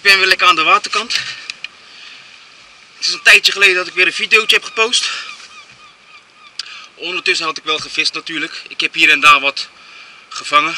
ben weer lekker aan de waterkant. Het is een tijdje geleden dat ik weer een videootje heb gepost. Ondertussen had ik wel gevist natuurlijk. Ik heb hier en daar wat gevangen.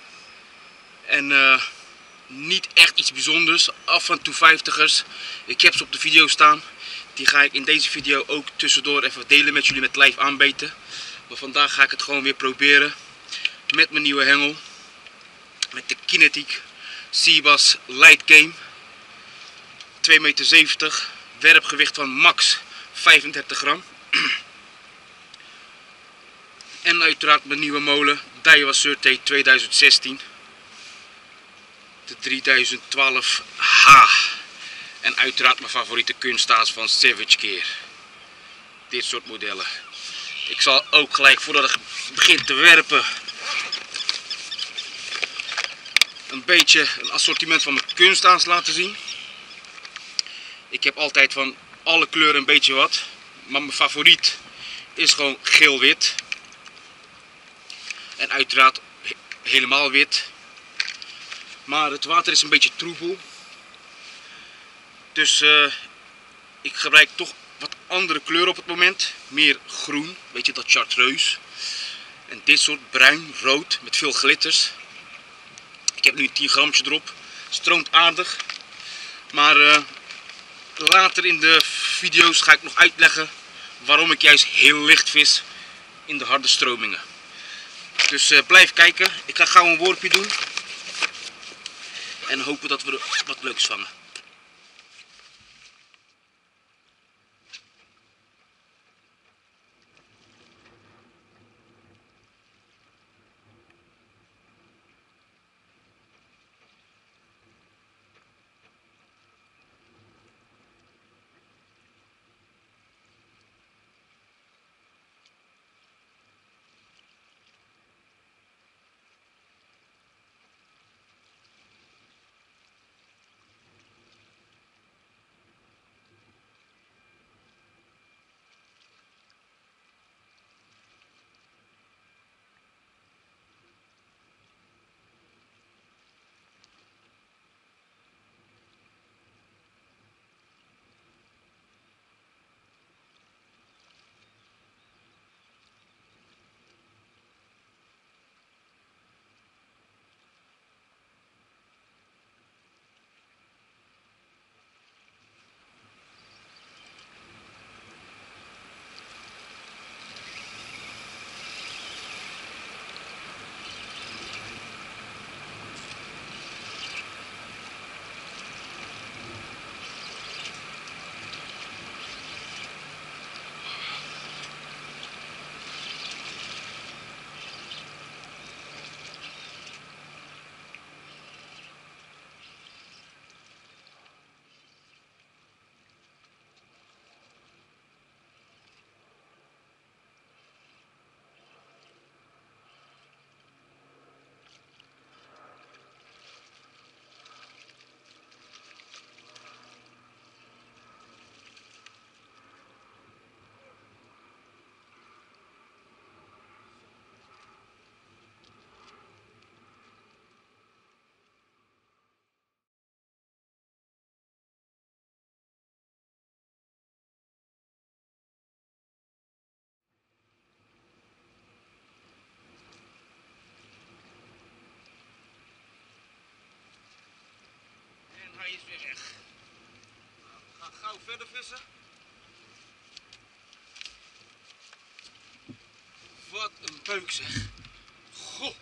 En niet echt iets bijzonders. Af en toe 50ers. Ik heb ze op de video staan. Die ga ik in deze video ook tussendoor even delen met jullie met live aanbeten. Maar vandaag ga ik het gewoon weer proberen. Met mijn nieuwe hengel. Met de Kinetic Seabass Light Game. 2,70 meter. Werpgewicht van max 35 gram. En uiteraard mijn nieuwe molen Daiwa Surte 2016. De 3012H. En uiteraard mijn favoriete kunststaas van Savage Gear. Dit soort modellen. Ik zal ook gelijk voordat ik begin te werpen een beetje een assortiment van mijn kunststaas laten zien. Ik heb altijd van alle kleuren een beetje wat. Maar mijn favoriet is gewoon geel-wit. En uiteraard helemaal wit. Maar het water is een beetje troebel. Dus ik gebruik toch wat andere kleuren op het moment. Meer groen, weet je, dat chartreuse. En dit soort bruin, rood met veel glitters. Ik heb nu een 10 gramje erop. Stroomt aardig. Maar later in de video's ga ik nog uitleggen waarom ik juist heel licht vis in de harde stromingen. Dus blijf kijken. Ik ga gauw een worpje doen. En hopen dat we wat leuks vangen. Hij is weer weg. We gaan gauw verder vissen. Wat een beuk zeg. Goh.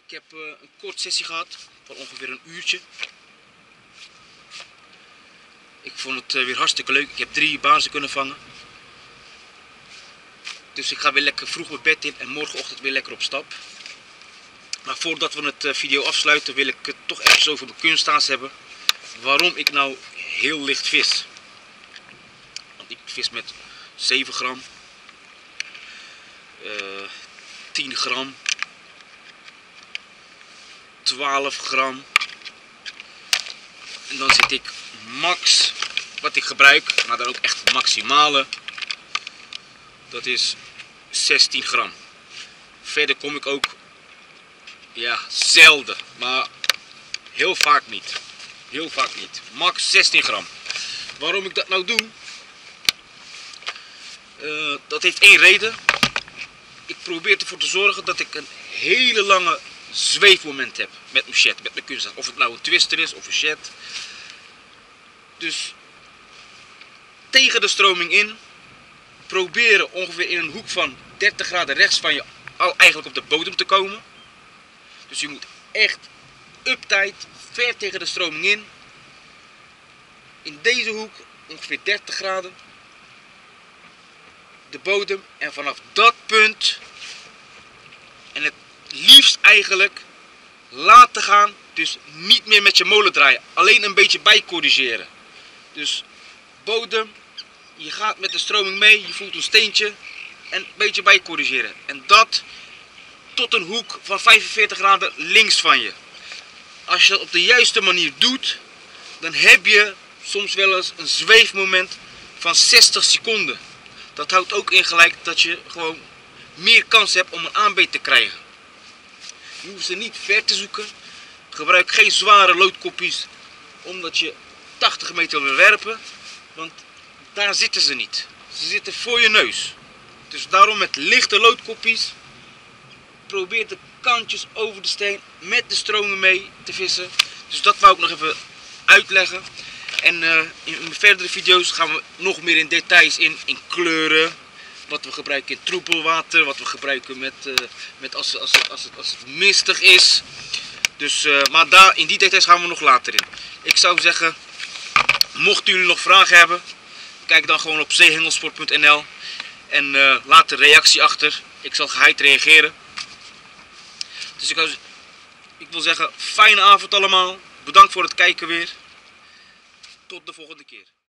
Ik heb een kort sessie gehad van ongeveer een uurtje. Ik vond het weer hartstikke leuk. Ik heb 3 baarzen kunnen vangen. Dus ik ga weer lekker vroeg mijn bed in en morgenochtend weer lekker op stap. Maar voordat we het video afsluiten wil ik het toch even over mijn kunstaas hebben. Waarom ik nou heel licht vis. Want ik vis met 7 gram, 10 gram, 12 gram. En dan zit ik max, wat ik gebruik, maar dan ook echt maximale. Dat is 16 gram. Verder kom ik ook, ja, zelden, maar heel vaak niet. Heel vaak niet. Max 16 gram. Waarom ik dat nou doe? Dat heeft één reden. Ik probeer ervoor te zorgen dat ik een hele lange zweefmoment heb met mijn shed, met mijn kunststaf. Of het nou een twister is of een shed. Dus tegen de stroming in proberen ongeveer in een hoek van 30 graden rechts van je al eigenlijk op de bodem te komen. Dus je moet echt uptight, ver tegen de stroming in. In deze hoek ongeveer 30 graden. De bodem en vanaf dat punt en het liefst eigenlijk laten gaan. Dus niet meer met je molen draaien. Alleen een beetje bijcorrigeren. Dus bodem, je gaat met de stroming mee, je voelt een steentje en een beetje bijcorrigeren. En dat tot een hoek van 45 graden links van je. Als je dat op de juiste manier doet, dan heb je soms wel eens een zweefmoment van 60 seconden. Dat houdt ook in gelijk dat je gewoon meer kans hebt om een aanbeet te krijgen. Je hoeft ze niet ver te zoeken. Gebruik geen zware loodkoppies omdat je 80 meter wil werpen. Want daar zitten ze niet. Ze zitten voor je neus. Dus daarom met lichte loodkoppies probeer de kantjes over de steen met de stromen mee te vissen. Dus dat wou ik nog even uitleggen. En in mijn verdere video's gaan we nog meer in details in kleuren. Wat we gebruiken in troebelwater, wat we gebruiken met als het mistig is. Dus, maar daar, in die details gaan we nog later in. Ik zou zeggen, mochten jullie nog vragen hebben, kijk dan gewoon op zeehengelsport.nl en laat de reactie achter. Ik zal geheid reageren. Dus ik wil zeggen, fijne avond allemaal. Bedankt voor het kijken weer. Tot de volgende keer.